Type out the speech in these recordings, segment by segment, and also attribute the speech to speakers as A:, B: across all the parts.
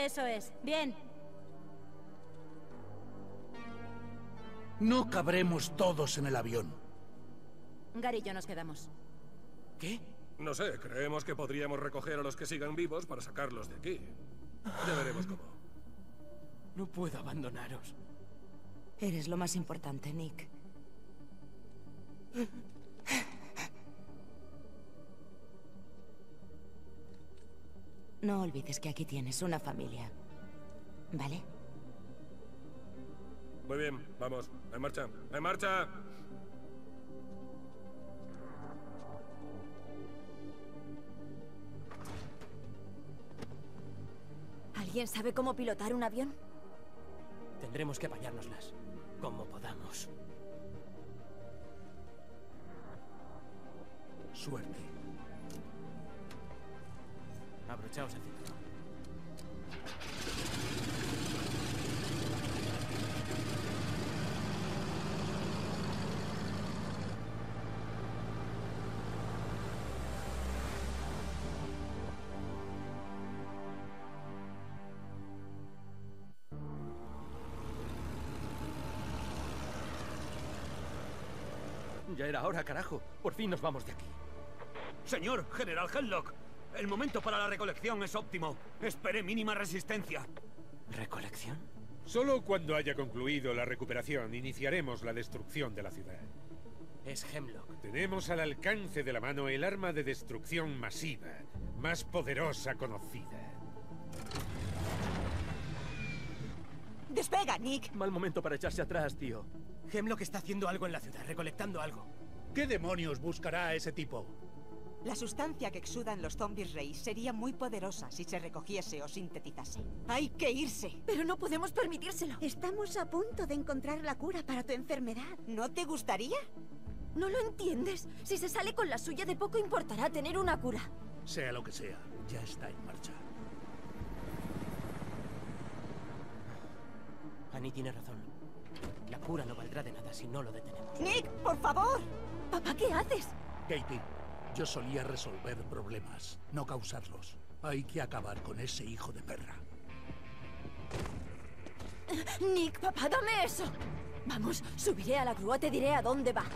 A: Eso es. Bien.
B: No cabremos todos en el avión.
A: Gary y yo nos quedamos.
C: ¿Qué?
D: No sé, creemos que podríamos recoger a los que sigan vivos para sacarlos de aquí. Ya veremos cómo.
C: No puedo abandonaros.
E: Eres lo más importante, Nick. No olvides que aquí tienes una familia. ¿Vale?
D: Muy bien, vamos. En marcha. ¡En marcha!
A: ¿Alguien sabe cómo pilotar un avión?
C: Tendremos que apañárnoslas, como podamos.
B: Suerte.
C: Abrochaos el cinturón. Ya era hora, carajo. Por fin nos vamos de aquí.
F: Señor General Hemlock, el momento para la recolección es óptimo. Espere mínima resistencia.
C: ¿Recolección?
G: Solo cuando haya concluido la recuperación iniciaremos la destrucción de la ciudad.
C: Es Hemlock.
G: Tenemos al alcance de la mano el arma de destrucción masiva, más poderosa conocida.
E: ¡Despega, Nick!
C: Mal momento para echarse atrás, tío. Hemlock está haciendo algo en la ciudad, recolectando algo.
B: ¿Qué demonios buscará a ese tipo?
H: La sustancia que exudan los zombies rey sería muy poderosa si se recogiese o sintetizase. ¡Hay que irse!
A: Pero no podemos permitírselo.
I: Estamos a punto de encontrar la cura para tu enfermedad.
H: ¿No te gustaría?
A: ¿No lo entiendes? Si se sale con la suya, de poco importará tener una cura.
B: Sea lo que sea, ya está en marcha.
C: Annie tiene razón. La cura no valdrá de nada si no lo detenemos.
H: ¡Nick, por favor!
A: Papá, ¿qué haces?
B: Katie, yo solía resolver problemas, no causarlos. Hay que acabar con ese hijo de perra.
A: Nick, papá, dame eso. Vamos, subiré a la grúa, te diré a dónde va.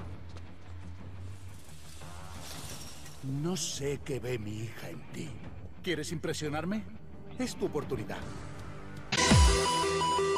B: No sé qué ve mi hija en ti. ¿Quieres impresionarme? Es tu oportunidad.